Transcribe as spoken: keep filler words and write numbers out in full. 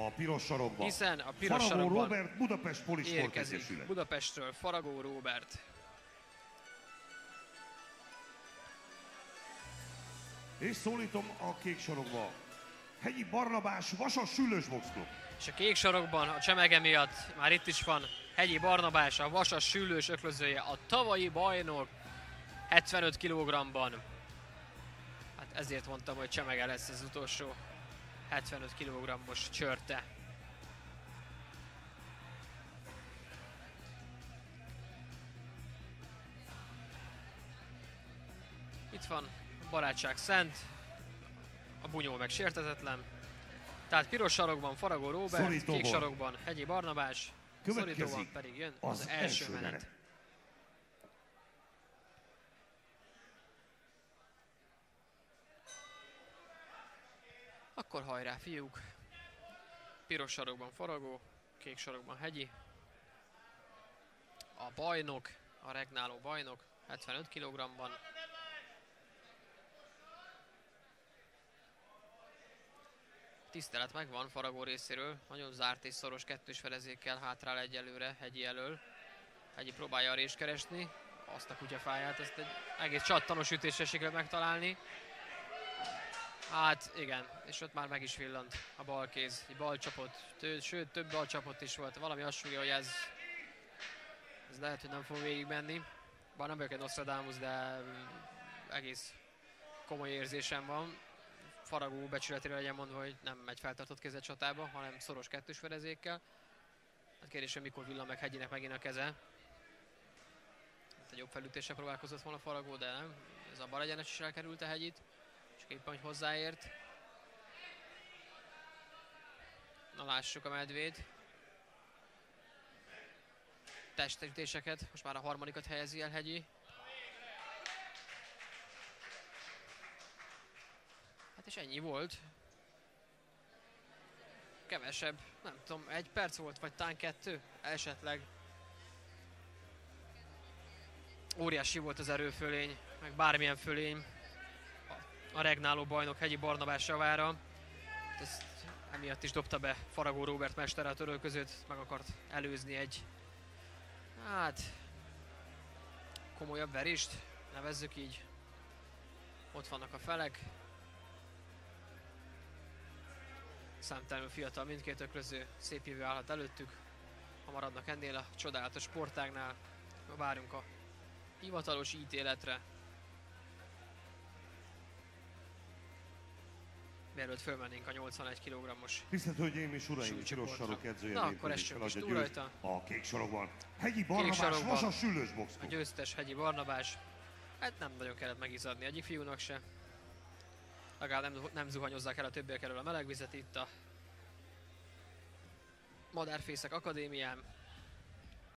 a piros sarokba. Hiszen a piros Faragó sarokban Róbert, Budapest Polisport érkezik Egyesület. Budapestről Faragó Róbert. És szólítom a kék sarokba. Hegyi Barnabás, Vasas Süllős Boxklub. És a kék sarokban a csemege miatt már itt is van Hegyi Barnabás, a Vasas Süllős öklözője, a tavalyi bajnok hetvenöt kilogrammban. Hát ezért mondtam, hogy csemege lesz az utolsó hetvenöt kilogrammos csörte. Itt van a barátság szent, a bunyó meg sértetetlen. Tehát piros sarokban Faragó Róbert, Szorítóban. kék sarokban Hegyi Barnabás, szorítóban pedig jön az, az első, első menet. menet. Akkor hajrá, fiúk! Piros sarokban Faragó, kék sarokban Hegyi. A bajnok, a regnáló bajnok hetvenöt kilogrammban. Tisztelet megvan Faragó részéről, nagyon zárt és szoros kettős felezékkel hátrál egyelőre Hegyi elől. Hegyi próbálja a rést keresni, azt a kutyafáját, ezt egy egész csattanos ütésre sikerült megtalálni. Hát igen, és ott már meg is villant a balkéz, egy balcsapot, tő, sőt több balcsapot is volt, valami hasonló, hogy ez, ez lehet, hogy nem fog végig menni. Bár nem vagyok egy Nostradamus, de egész komoly érzésem van. Faragó becsületére legyen mondva, hogy nem megy feltartott kézzel csatába, hanem szoros kettős fedezékkel. Hát kérdésem, mikor villan meg Hegyinek megint a keze. Hát egy jobb felütéssel próbálkozott volna Faragó, de nem. Ez a bal egyenes is elkerült a Hegyit. Csak éppen, hogy hozzáért. Na lássuk a medvét. Testütéseket, most már a harmadikat helyezi el Hegyi. Hát és ennyi volt. Kevesebb, nem tudom, egy perc volt, vagy talán kettő? Esetleg. Óriási volt az erőfölény, meg bármilyen fölény a regnáló bajnok Hegyi Barnabás javára. Ezt emiatt is dobta be Faragó Róbert mestere a törölközőt, meg akart előzni egy, hát, komolyabb verést, nevezzük így. Ott vannak a felek. Számtalanul fiatal mindkét öklöző, szép jövő állhat előttük. Ha maradnak ennél a csodálatos sportágnál, várunk a hivatalos ítéletre. Mielőtt fölmennénk a nyolcvanegy kilogrammos Tisztelt Hölgyeim és Uraim, piros sarok edzője. Na akkor essünk is túl rajta. A kék sarokban Hegyi Barnabás, Vasas Süllős Boxklub. A győztes Hegyi Barnabás. Hát nem nagyon kellett megizadni egyik fiúnak se. Legalább nem, nem zuhanyozzák el a többiek elől a melegvizet itt a Madárfészek Akadémián.